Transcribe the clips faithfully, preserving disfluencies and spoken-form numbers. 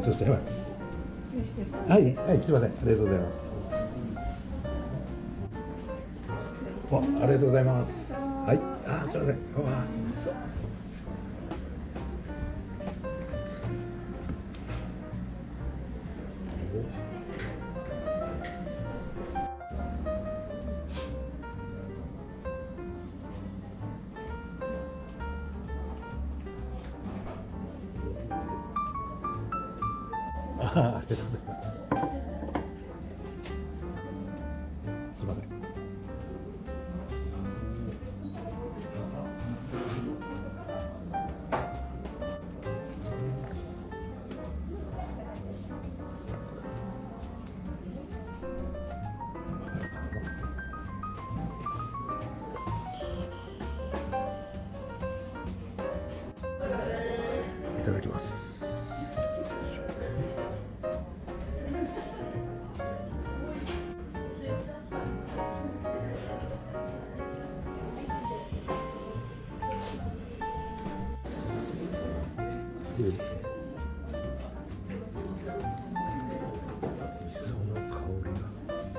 がとうございます。 よろしいですか。 はい、はい、すみません、ありがとうございます。あ、ありがとうございます。はい、あ、すみません。うわ、そう。あ、ありがとうございます。すみません。いただきます。うん、磯の香りが。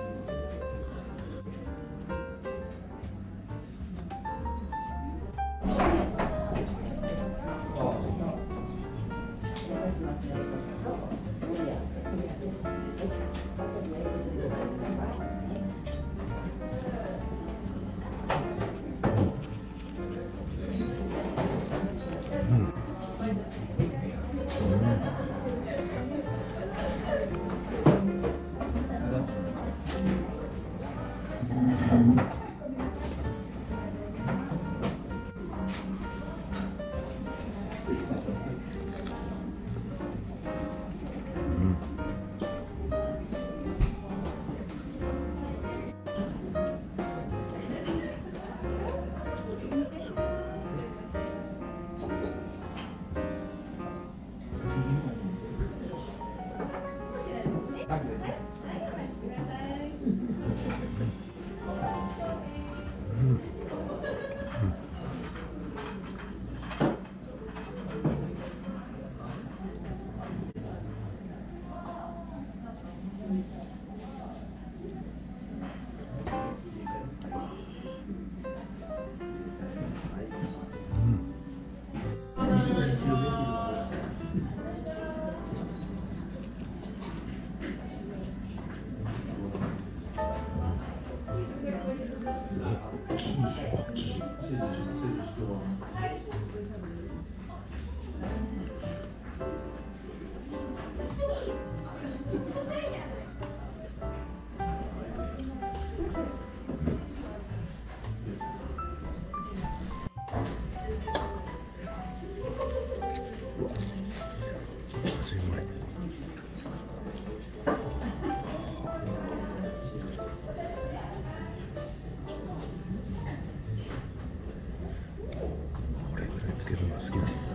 大きい、大きい。つけるのが好きなんです。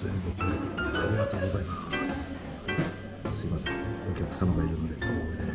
演ご協力ありがとうございます。すいません、お客様がいるので大声で